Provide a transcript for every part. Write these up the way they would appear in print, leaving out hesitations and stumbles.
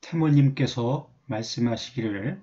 태모님께서 말씀하시기를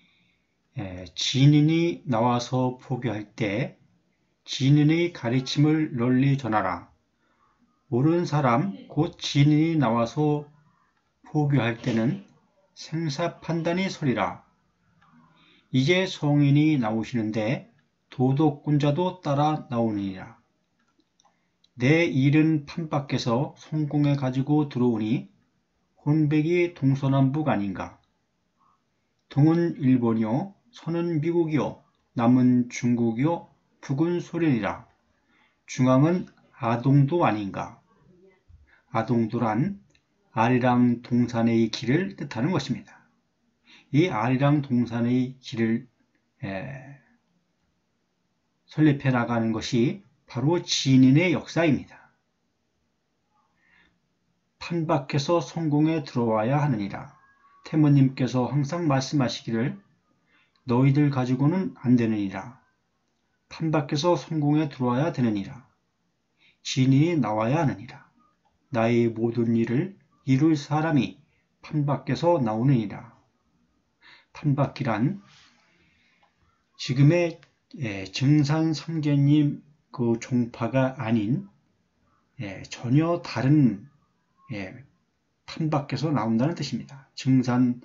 진인이 나와서 포교할 때 진인의 가르침을 널리 전하라. 옳은 사람 곧 진인이 나와서 포교할 때는 생사판단이 서리라. 이제 성인이 나오시는데 도덕군자도 따라 나오느니라. 내 일은 판밖에서 성공해 가지고 들어오니 혼백이 동서남북 아닌가. 동은 일본이요, 서는 미국이요, 남은 중국이요, 북은 소련이라. 중앙은 아동도 아닌가. 아동도란 아리랑 동산의 길을 뜻하는 것입니다. 이 아리랑 동산의 길을 설립해 나가는 것이 바로 진인의 역사입니다. 판밖에서 성공에 들어와야 하느니라. 태모님께서 항상 말씀하시기를 너희들 가지고는 안 되느니라. 판밖에서 성공에 들어와야 되느니라. 진인이 나와야 하느니라. 나의 모든 일을 이룰 사람이 판밖에서 나오느니라. 판밖이란 지금의 증산상제님 그 종파가 아닌 전혀 다른 판밖에서 나온다는 뜻입니다. 증산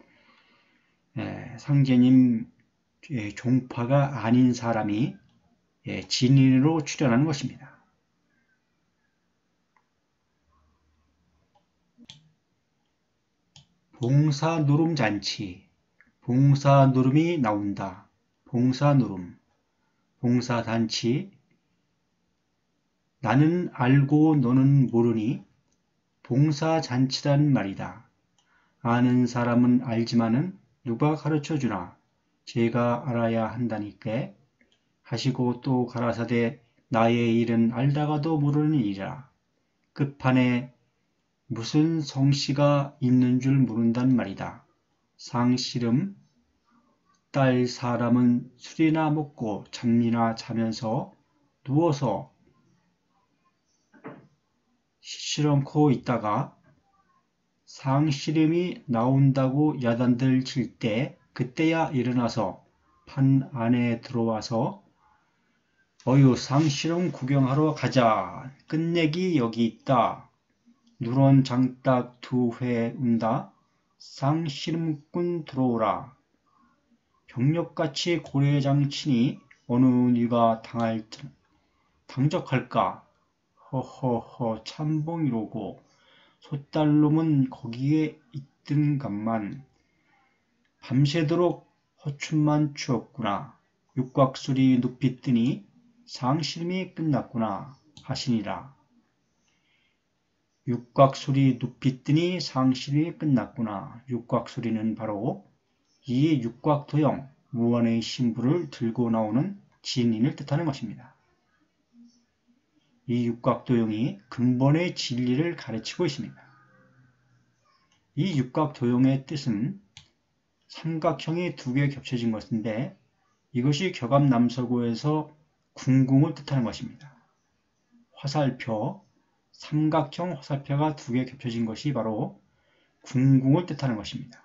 상제님 종파가 아닌 사람이 진인으로 출연하는 것입니다. 봉사누름잔치, 봉사누름이 나온다. 봉사누름, 봉사단치, 나는 알고 너는 모르니 봉사잔치란 말이다. 아는 사람은 알지만은 누가 가르쳐주나 제가 알아야 한다니까 하시고 또 가라사대 나의 일은 알다가도 모르는 일이라. 끝판에 무슨 성씨가 있는 줄 모른단 말이다. 상씨름 딸 사람은 술이나 먹고 잠이나 자면서 누워서 시시렁코 있다가 상씨름이 나온다고 야단들 칠 때 그때야 일어나서 판 안에 들어와서 어유 상씨름 구경하러 가자. 끝내기 여기 있다. 누런 장딱 2회 운다. 상씨름꾼 들어오라. 병력같이 고래장 치니 어느 네가 당적할까? 허허허 참봉이로고 소딸놈은 거기에 있든간만 밤새도록 허춤만 추었구나. 육곽술이 눕히 뜨니 상실임이 끝났구나 하시니라. 육곽술이 눕히 뜨니 상실임이 끝났구나. 육곽술이는 바로 이 육곽도형 무언의 신부를 들고 나오는 진인을 뜻하는 것입니다. 이 육곽도형이 근본의 진리를 가르치고 있습니다. 이 육곽도형의 뜻은 삼각형이 2개 겹쳐진 것인데 이것이 격암남서고에서 궁궁을 뜻하는 것입니다. 화살표, 삼각형 화살표가 2개 겹쳐진 것이 바로 궁궁을 뜻하는 것입니다.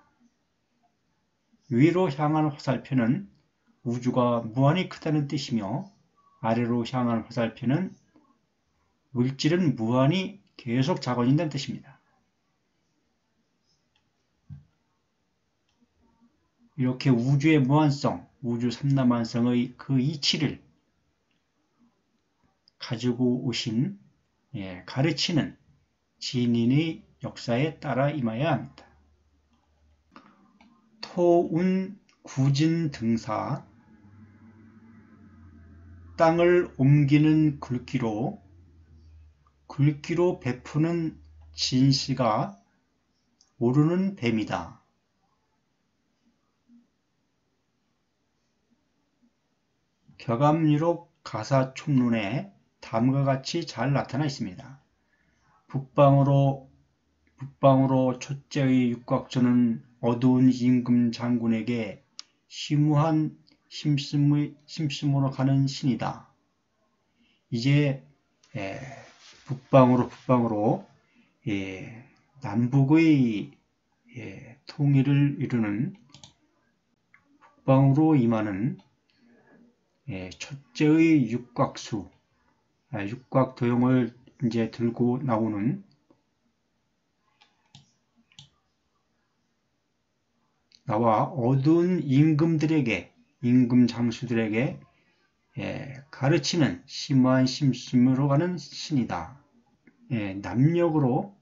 위로 향한 화살표는 우주가 무한히 크다는 뜻이며 아래로 향한 화살표는 물질은 무한히 계속 작아진다는 뜻입니다. 이렇게 우주의 무한성, 우주 삼라만성의 그 이치를 가지고 오신 가르치는 진인의 역사에 따라 임해야 합니다. 토운 구진 등사, 땅을 옮기는 굵기로 베푸는 진씨가 오르는 뱀이다. 격암유록 가사총론에 다음과 같이 잘 나타나 있습니다. 북방으로 첫째의 육곽조는 어두운 임금 장군에게 심우한 심심으로 가는 신이다. 이제 북방으로 남북의 통일을 이루는 북방으로 임하는 첫째의 육곽수, 육곽도형을 이제 들고 나오는 나와 어두운 임금들에게, 임금 장수들에게 가르치는 심오한 심심으로 가는 신이다. 남력으로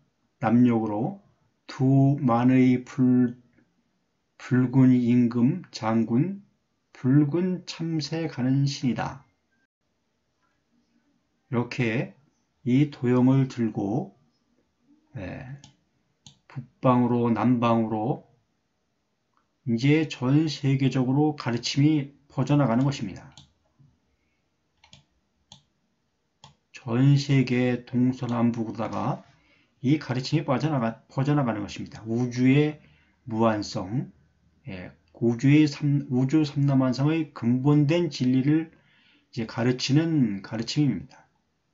두 만의 붉은 임금 장군, 붉은 참새 가는 신이다. 이렇게 이 도형을 들고 북방으로 남방으로 이제 전 세계적으로 가르침이 퍼져나가는 것입니다. 전 세계 동서남북으로다가 이 가르침이 퍼져나가는 것입니다. 우주의 무한성, 우주 삼라만상의 근본된 진리를 이제 가르치는 가르침입니다.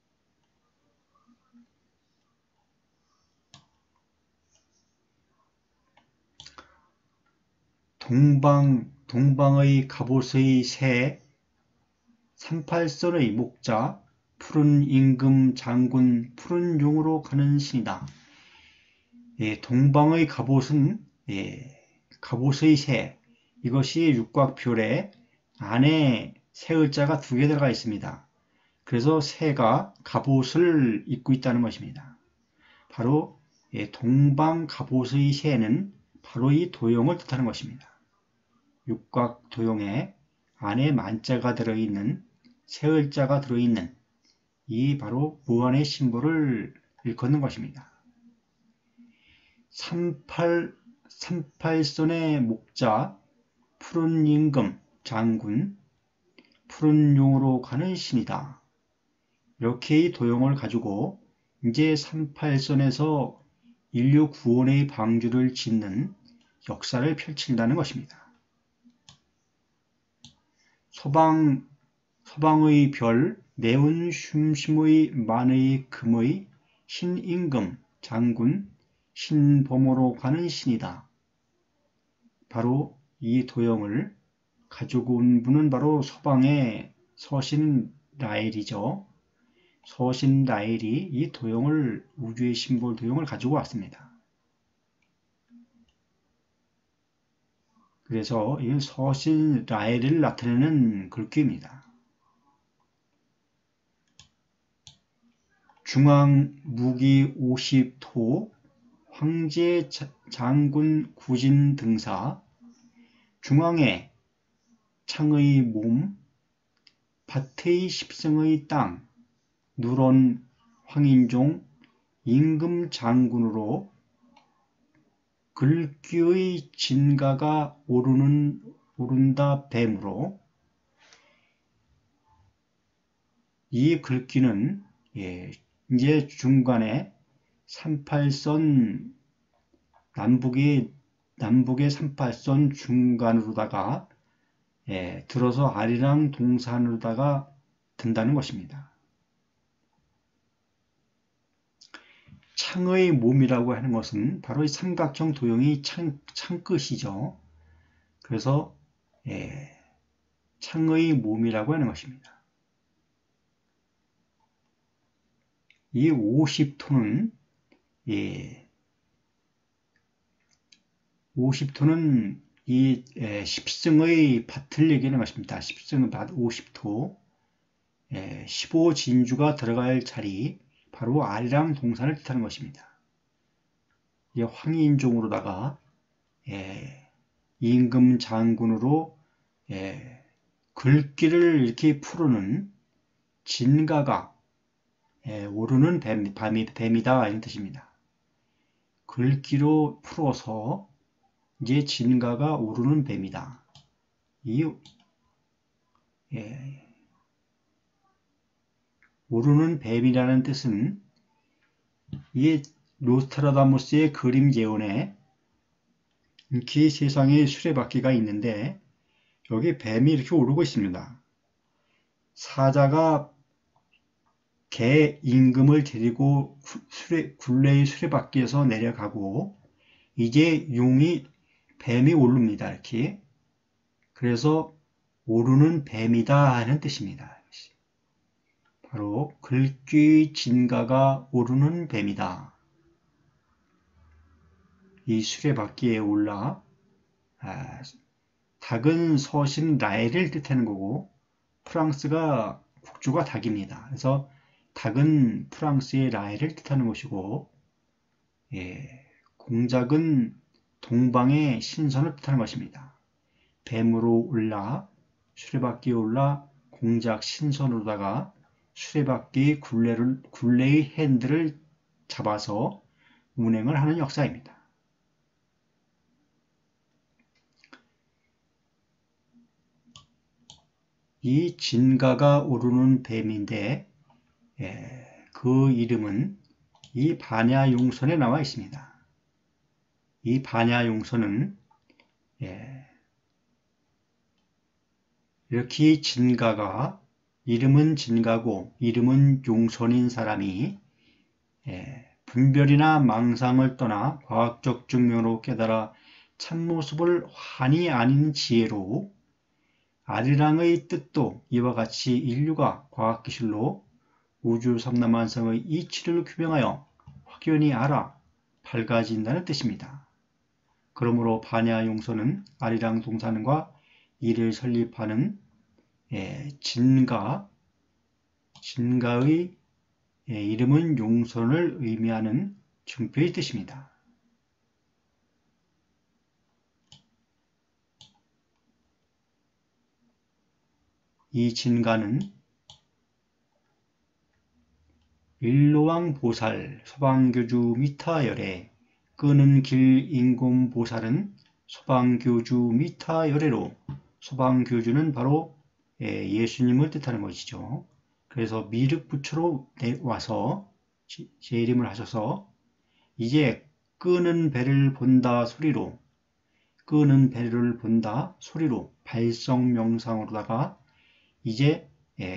동방의 갑옷의 새, 38선의 목자, 푸른 임금 장군, 푸른 용으로 가는 신이다. 동방의 갑옷은 갑옷의 새, 이것이 육곽별에 안에 새을자가 2개 들어가 있습니다. 그래서 새가 갑옷을 입고 있다는 것입니다. 바로 동방 갑옷의 새는 바로 이 도형을 뜻하는 것입니다. 육곽 도형에 안에 만자가 들어있는, 새을자가 들어있는 이 바로 무한의 심볼을 일컫는 것입니다. 38선의 목자, 푸른 임금, 장군, 푸른 용으로 가는 신이다. 이렇게 이 도형을 가지고 이제 38선에서 인류 구원의 방주를 짓는 역사를 펼친다는 것입니다. 서방의 별, 매운 쉼쉼의 만의 금의 신임금, 장군, 신범으로 가는 신이다. 바로 이 도형을 가지고 온 분은 바로 서방의 서신 라엘이죠. 서신 라엘이 이 도형을, 우주의 심볼 도형을 가지고 왔습니다. 그래서 이 서신 라엘을 나타내는 글귀입니다. 중앙 무기 50토, 황제 장군 구진 등사, 중앙에 창의 몸, 밭의 십성의 땅, 누런 황인종 임금 장군으로 글귀의 진가가 오른다 뱀으로, 이 글귀는 이제 중간에 38선 남북의 38선 중간으로다가 들어서 아리랑 동산으로다가 든다는 것입니다. 창의 몸이라고 하는 것은 바로 이 삼각형 도형이 창끝이죠. 그래서 창의 몸이라고 하는 것입니다. 이 50토는 50토는 이 십승의 밭을 얘기하는 것입니다. 십승의 밭 50토, 15진주가 들어갈 자리, 바로 아리랑 동산을 뜻하는 것입니다. 이 황인종으로다가 임금 장군으로 글귀를 이렇게 푸르는 진가가 오르는 뱀이다 이런 뜻입니다. 글귀로 풀어서 이제 진가가 오르는 뱀이다. 오르는 뱀이라는 뜻은 이 노스트라다무스의 그림 재현에 이렇게 세상에 수레바퀴가 있는데 여기 뱀이 이렇게 오르고 있습니다. 사자가 개 임금을 데리고 굴레의 수레바퀴에서 내려가고 이제 뱀이 오릅니다. 이렇게. 그래서 오르는 뱀이다 하는 뜻입니다. 바로 글귀의 진가가 오르는 뱀이다. 이 수레바퀴에 올라 닭은 서신 라엘을 뜻하는 거고 프랑스가 국주가 닭입니다. 그래서 닭은 프랑스의 라엘을 뜻하는 것이고 공작은 동방의 신선을 뜻하는 것입니다. 뱀으로 올라 수레바퀴에 올라 공작 신선으로다가 수레바퀴의 굴레의 핸들을 잡아서 운행을 하는 역사입니다. 이 진가가 오르는 뱀인데 그 이름은 이 반야용선에 나와 있습니다. 이 반야용선은 이렇게 진가가 이름은 진가고 이름은 용선인 사람이 분별이나 망상을 떠나 과학적 증명으로 깨달아 참모습을 환히 아닌 지혜로 아리랑의 뜻도 이와 같이 인류가 과학기술로 우주 삼라만상의 이치를 규명하여 확연히 알아 밝아진다는 뜻입니다. 그러므로 반야용선은 아리랑 동산과 이를 설립하는 진가의 이름은 용선을 의미하는 증표의 뜻입니다. 이 진가는 일로왕 보살 소방교주 미타열애 끄는 길 인공 보살은 소방교주 미타열애로 소방교주는 바로 예수님을 뜻하는 것이죠. 그래서 미륵부처로 와서 재림을 하셔서 이제 끄는 배를 본다 소리로 끄는 배를 본다 소리로 발성명상으로다가 이제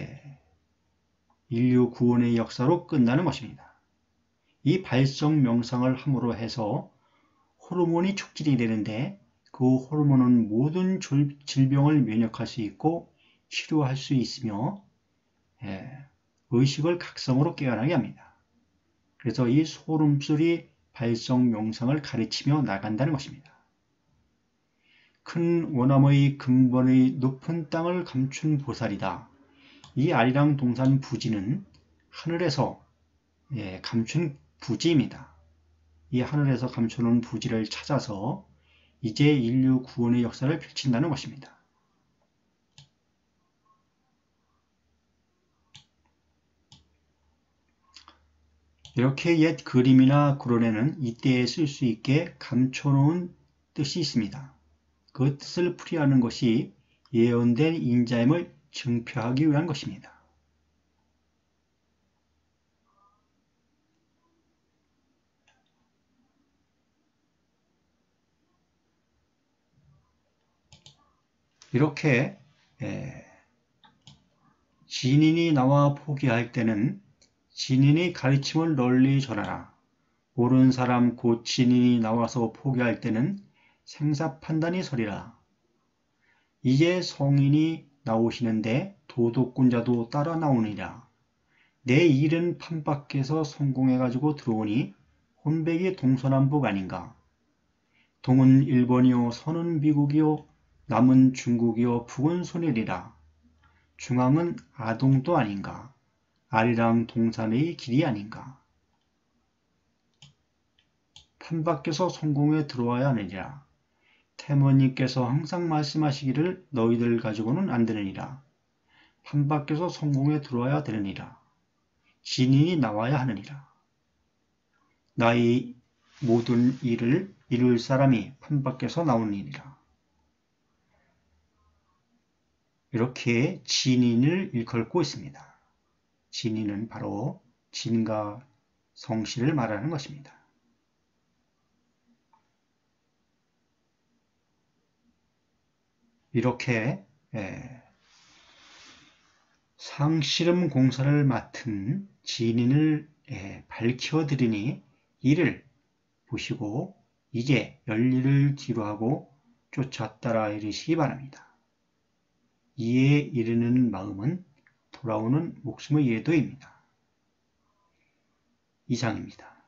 인류 구원의 역사로 끝나는 것입니다. 이 발성명상을 함으로 해서 호르몬이 촉진이 되는데 그 호르몬은 모든 질병을 면역할 수 있고 치료할 수 있으며 의식을 각성으로 깨어나게 합니다. 그래서 이 소름소리 발성명상을 가르치며 나간다는 것입니다. 큰 원암의 근본의 높은 땅을 감춘 보살이다. 이 아리랑 동산 부지는 하늘에서 감춘 부지입니다. 이 하늘에서 감춰놓은 부지를 찾아서 이제 인류 구원의 역사를 펼친다는 것입니다. 이렇게 옛 그림이나 구론에는 이때에 쓸 수 있게 감춰놓은 뜻이 있습니다. 그 뜻을 풀이하는 것이 예언된 인자임을 증표하기 위한 것입니다. 이렇게 진인이 나와 포기할 때는 진인의 가르침을 널리 전하라. 옳은 사람 곧 진인이 나와서 포기할 때는 생사판단이 서리라. 이제 성인이 나오시는데 도덕군자도 따라 나오니라. 내 일은 판밖에서 성공해가지고 들어오니 혼백이 동서남북 아닌가. 동은 일본이요 서는 미국이요 남은 중국이요 북은 소멸이라. 중앙은 아동도 아닌가. 아리랑 동산의 길이 아닌가. 판밖에서 성공에 들어와야 하느니라. 태모님께서 항상 말씀하시기를 너희들 가지고는 안 되느니라. 판밖에서 성공에 들어와야 되느니라. 진인이 나와야 하느니라. 나의 모든 일을 이룰 사람이 판밖에서 나오느니라. 이렇게 진인을 일컬고 있습니다. 진인은 바로 진가 성씨를 말하는 것입니다. 이렇게 상씨름 공사를 맡은 진인을 밝혀드리니 이를 보시고 이제 열일을 뒤로하고 쫓아 따라 이르시기 바랍니다. 이에 이르는 마음은 돌아오는 목숨의 예도입니다. 이상입니다.